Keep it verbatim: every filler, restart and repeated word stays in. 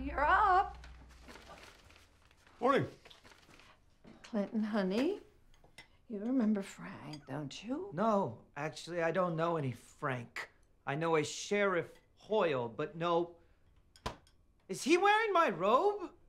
you're up. Morning. Clinton, honey, you remember Frank, don't you? No, actually, I don't know any Frank. I know a Sheriff Hoyle, but no. Is he wearing my robe?